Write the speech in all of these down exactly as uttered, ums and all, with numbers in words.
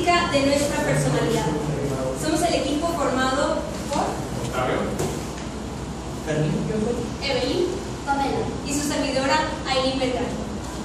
característica de nuestra personalidad. Somos el equipo formado por Octavio, Evelyn, Pamela y su servidora Aileen Beltrán.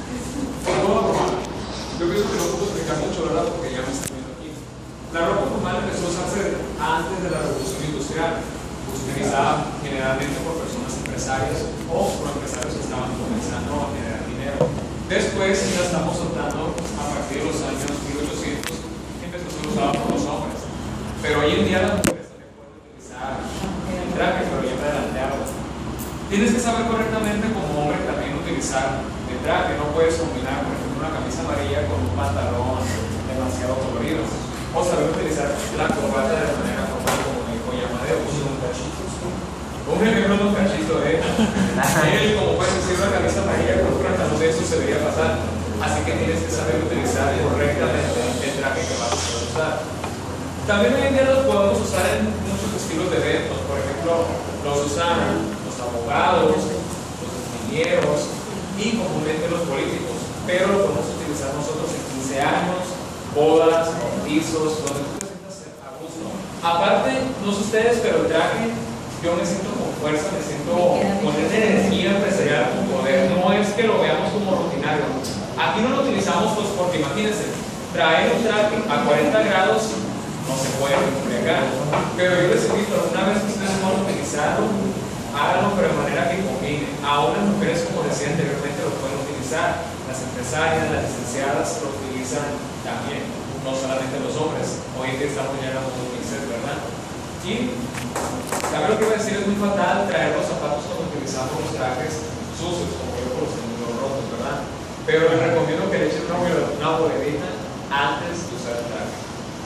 yo pienso que no puedo explicar mucho, ¿verdad? Porque ya me estoy viendo aquí. La ropa formal empezó a usarse antes de la revolución industrial, utilizada generalmente por personas empresarias o por empresarios que estaban comenzando a generar dinero. Después la estamos soltando a partir de los años mil ochocientos, empezó a ser usada por los hombres. Pero hoy en día las mujeres también pueden utilizar el traje, pero ya me adelanté algo. Tienes que saber correctamente como hombre también utilizar el traje. No puedes combinar, por ejemplo, una camisa amarilla con un pantalón demasiado colorido. O saber utilizar la corbata de manera formal, como me dijo Yamadeo. Un ejemplo de un cachito, ¿eh? Él, como puedes decir, una camisa amarilla con un pantalón de eso se debería pasar. Así que tienes que saber utilizar correctamente el traje que vas a usar. También hoy en día los podemos usar en muchos estilos de eventos. Por ejemplo, los usan los abogados, los ingenieros y comúnmente los políticos. Pero lo podemos utilizar nosotros en quince años, bodas, bautizos, donde tú te sientas a gusto. Aparte, no sé ustedes, pero el traje, yo me siento con fuerza, me siento con esa energía empresarial, con poder. No es que lo veamos como rutinario. Aquí no lo utilizamos pues porque imagínense, traer un traje a cuarenta grados no se puede acá. Pero yo les invito, una vez que ustedes puedan utilizarlo, háganlo pero de manera que combine. Aún las mujeres, como decía anteriormente, lo pueden utilizar. Las empresarias, las licenciadas lo utilizan también, no solamente los hombres. Hoy en día estamos ya en los mixes, ¿verdad? Y también lo que iba a decir es muy fatal traer los zapatos cuando utilizamos los trajes sucios, como yo por los tengo rotos, ¿verdad? Pero les recomiendo que le echen una, una boledita antes de usar el traje.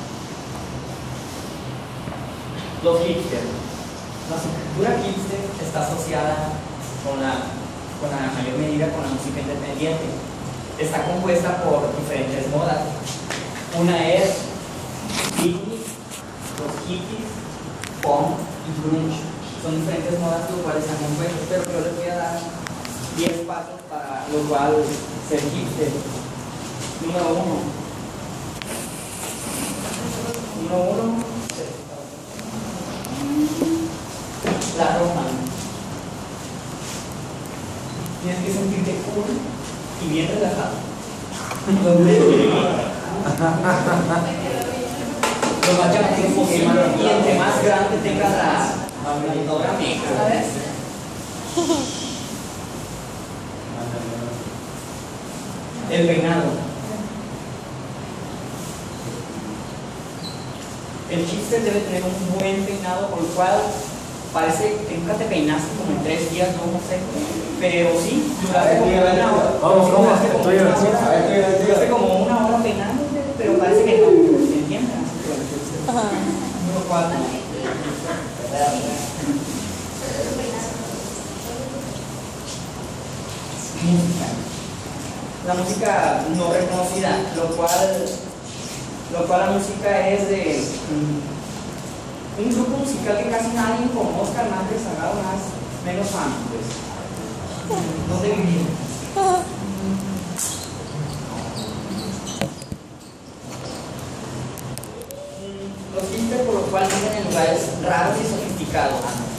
Los hipsters. La subcultura hipster está asociada con la, con la mayor medida con la música independiente. Está compuesta por diferentes modas. Una es beatnik, los hippies, punk y grunge. Son diferentes modas los cuales están compuestas, pero yo les voy a dar diez pasos para lo cual ser hipster. Número uno. Número uno. La ropa. Tienes que sentirte cool y bien relajado. Lo más llamativo posible. Y entre más grande tenga la abridora, ¿sabes? El peinado. El chiste debe tener un buen peinado, por lo cual parece que nunca te peinaste como en tres días, no sé. Pero sí, duraste como una hora. Vamos, vamos, estoy Duraste como una hora peinándote, pero parece que no. ¿Me entiendes? Número cuatro. Música. La música no reconocida, lo cual, lo cual la música es de um, un grupo musical que casi nadie conozca, más rezagado, más menos fan, pues. ¿Dónde vivir? Los hipsters, por lo cual viven en lugares raros y sofisticados.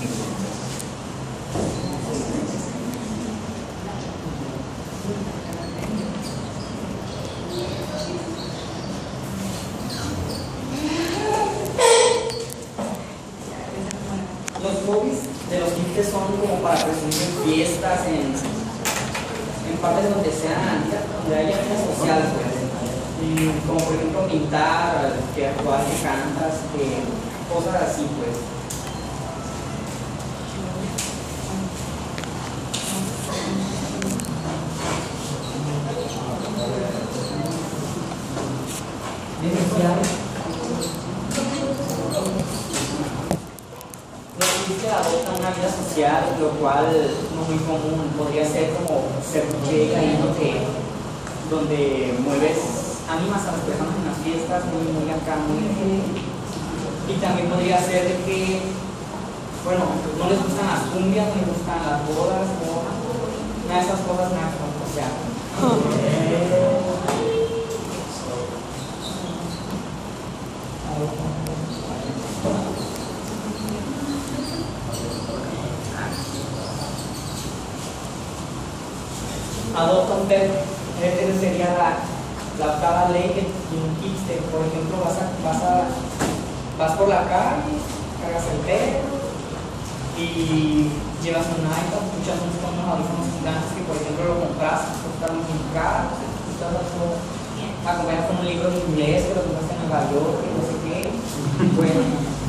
Los hobbies de los hipsters son como para presumir en fiestas, en, en partes donde sean, donde haya vida social, pues. Y como por ejemplo pintar, que actuar, que cantas, que cosas así, pues. Los hipsters adoptan una vida social, lo cual no es muy común. Podría ser como ser D J ahí donde, donde mueves, animas a las personas en las fiestas, muy, muy acá, muy. Y también podría ser de que, bueno, no les gustan las cumbias, no les gustan las bodas, no, una de esas cosas me hacen, o sea. step, esa sería la, la octava ley en un hipster. Por ejemplo, vas, a, vas, a, vas por la calle, cargas el perro y llevas un iPad, escuchas música con unos audífonos gigantes que, por ejemplo, lo compras, costaron muy caro, acompañas con un libro en inglés que lo compraste en Nueva York y no sé qué. Bueno.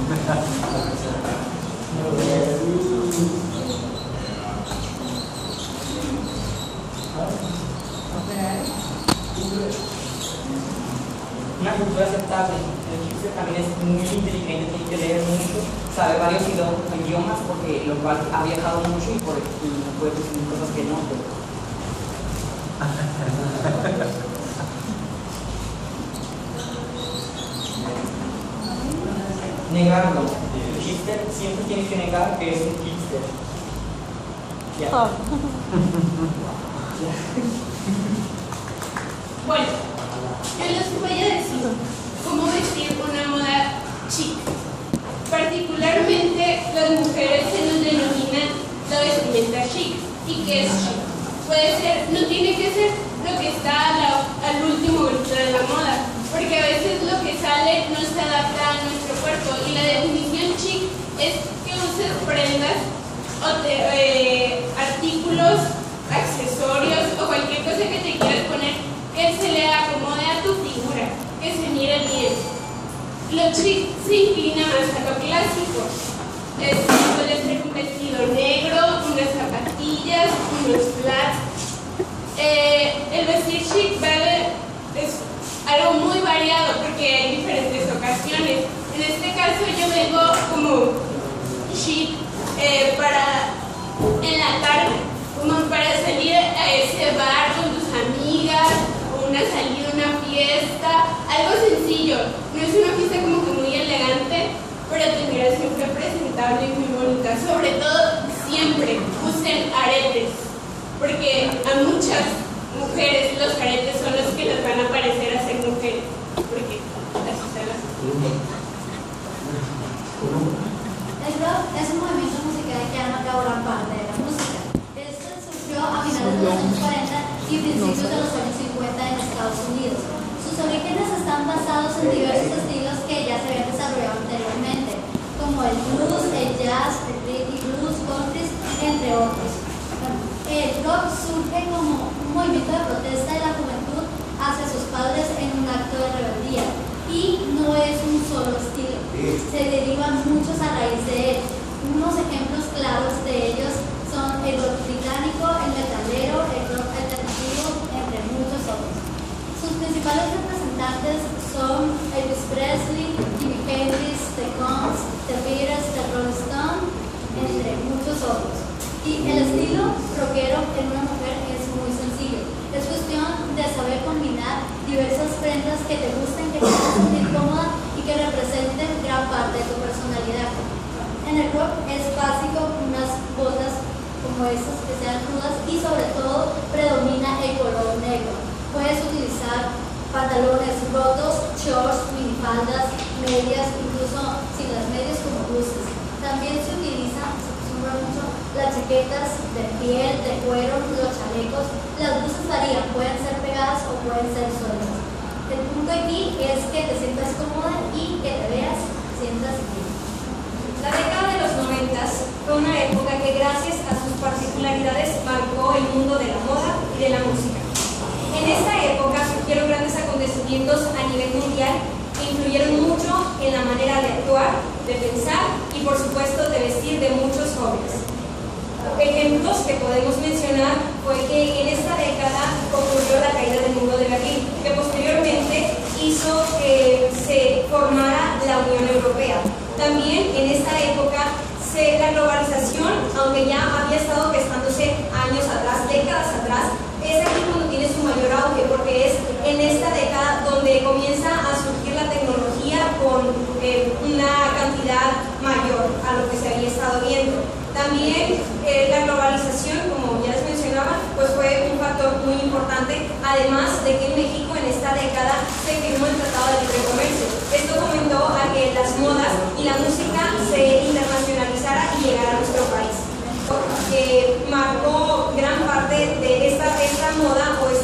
Una cultura aceptable. El hipster también es muy inteligente, tiene que leer mucho, sabe varios idiomas, porque lo cual ha viajado mucho y por y no puede decir cosas que no. Pero... Negarlo. El hipster siempre tiene que negar que es un hipster. Ya. Oh. Bueno, yo les voy a decir cómo vestir una moda chic. Particularmente las mujeres se nos denominan la vestimenta chic. ¿Y qué es chic? Puede ser, no tiene que ser lo que está a la, al último grito de la moda, porque a veces lo que sale no se adapta a nuestro cuerpo, y la definición chic es que uses prendas o te, eh, artículos, accesorios o cualquier cosa que te quieras poner que se le acomode a tu figura, que se mire bien. Lo chic se inclina más a lo clásico. Es, puede ser un vestido negro, unas zapatillas, unos flats. Eh, el vestir chic vale, es algo muy variado porque hay diferentes ocasiones. En este caso yo vengo como chic eh, para en la tarde, como para salir a ese bar con tus amigas, o una salida, una fiesta, algo sencillo. No es una fiesta como que muy elegante, pero te miras siempre presentable y muy bonita. Sobre todo, siempre usen aretes, porque a muchas mujeres los aretes son los que les van a parecer a ser mujeres, porque así están las cosas. El rock es un movimiento musical que ha marcado gran parte de la música. Este surgió a finales de los años cuarenta y principios de los años cincuenta en Estados Unidos. Sus orígenes están basados en diversos estilos que ya se habían desarrollado anteriormente, como el blues, el jazz, el rhythm blues, country, entre otros. El rock surge como un movimiento de protesta de la juventud hacia sus padres en un acto de rebeldía, y no es un solo estilo, se derivan muchos a raíz de él. Unos ejemplos claros de ellos son el rock británico, el metalero, el rock alternativo, entre muchos otros. Sus principales representantes son Elvis Presley, Jimi Hendrix, The Guns, The Beatles, The Rolling Stones, entre muchos otros. Y el estilo rockero en una mujer es muy sencillo. Es cuestión de saber combinar diversas prendas que te gusten, que te hagan sentir cómoda y que representen gran parte de tu personalidad. En el rock es básico unas botas como estas que sean crudas, y sobre todo predomina el color negro. Puedes utilizar pantalones rotos, shorts, minifaldas, medias, incluso sin las medias como blusas. También se utiliza, se acostumbra mucho, las chaquetas de piel, de cuero, los chalecos. Las blusas varían, pueden ser pegadas o pueden ser sueltas. El punto aquí es que te sientas cómoda y que te veas, sientas bien. La década de los noventas fue una época que, gracias a sus particularidades, marcó el mundo de la moda y de la música. En esta época surgieron grandes acontecimientos a nivel mundial que influyeron mucho en la manera de actuar, de pensar y, por supuesto, de vestir de muchos jóvenes. Ejemplos que podemos mencionar fue que en esta década ocurrió la caída del muro de Berlín, que posteriormente hizo que se formara la Unión Europea. También en esta época se, la globalización, aunque ya había estado gestándose años atrás, décadas atrás, es aquí cuando tiene su mayor auge, porque es en esta década donde comienza a surgir la tecnología con eh, una cantidad mayor a lo que se había estado viendo. También eh, la globalización, como ya les mencionaba, pues fue un factor muy importante, además de que en México en esta década se firmó el Tratado de Libre Comercio. Esto fomentó a que las modas y la música se internacionalizara y llegara a nuestro país. Que marcó gran parte de esta, esta moda o esta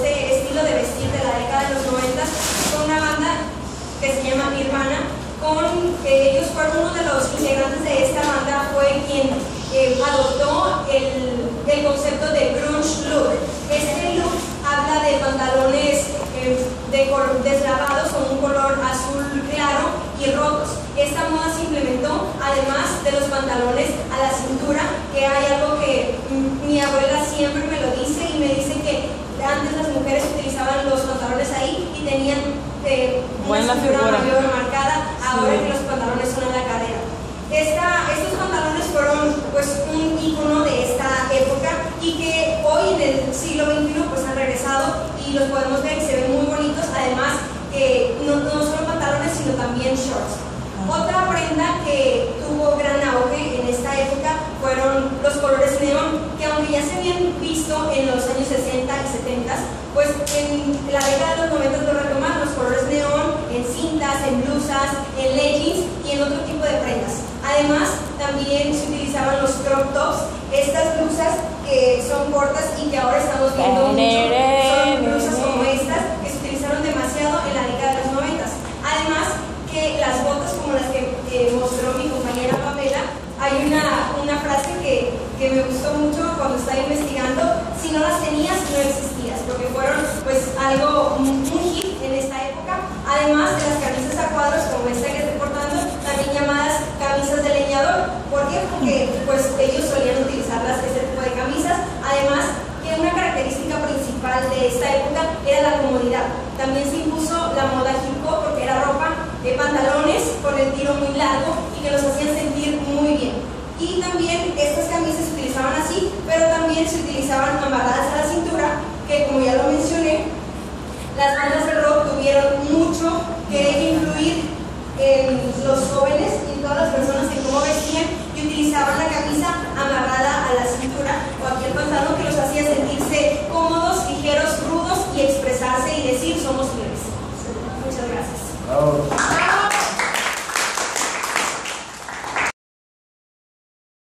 con que ellos fueron uno de los integrantes de esta banda, fue quien eh, adoptó el, el concepto de grunge look. Este look habla de pantalones eh, de color, deslavados con un color azul claro y rotos. Esta moda se implementó además de los pantalones a la cintura, que hay algo que mm, mi abuela siempre me lo dice y me dice que antes las mujeres utilizaban los pantalones ahí y tenían eh, una cintura mayor marcada, ahora sí, que los pantalones son a la cadera. Esta, estos pantalones fueron pues un icono de esta época y que hoy en el siglo veintiuno pues han regresado y los podemos ver y se ven muy bonitos, además que no, no solo pantalones sino también shorts. Otra prenda que tuvo gran auge en esta época fueron los colores neón, que aunque ya se habían visto en los años sesenta y setenta, pues en la década de los noventa lo retomaron los colores neón en cintas, en blusas, en leggings y en otro tipo de prendas. Además, también se utilizaban los crop tops, estas blusas que son cortas y que ahora estamos viendo mucho, son blusas como estas que se utilizaron demasiado en la década de los noventa. Además, que las botas como las que eh, mostró mi compañera Pamela, hay una, una frase que, que me gustó mucho cuando estaba investigando: si no las tenías, no existías, porque fueron pues algo muy hit en esta época. Además de las camisas a cuadros como esta que estoy portando, también llamadas camisas de leñador. ¿Por qué? Porque pues ellos solían utilizarlas, este tipo de camisas. Además, que una característica principal de esta época era la comodidad. También se impuso la moda hip hop porque era ropa de pantalones con el tiro muy largo y que los hacían sentir muy bien. Y también estas camisas se utilizaban así, pero también se utilizaban amarradas a la cintura, que como ya lo mencioné, las bandas de rock tuvieron mucho que influir en los jóvenes y en todas las personas en cómo vestían y utilizaban la camisa amarrada a la cintura o aquí el pantalón, que los hacía sentirse cómodos, ligeros, rudos y expresarse y decir somos libres. Muchas gracias. Bravo.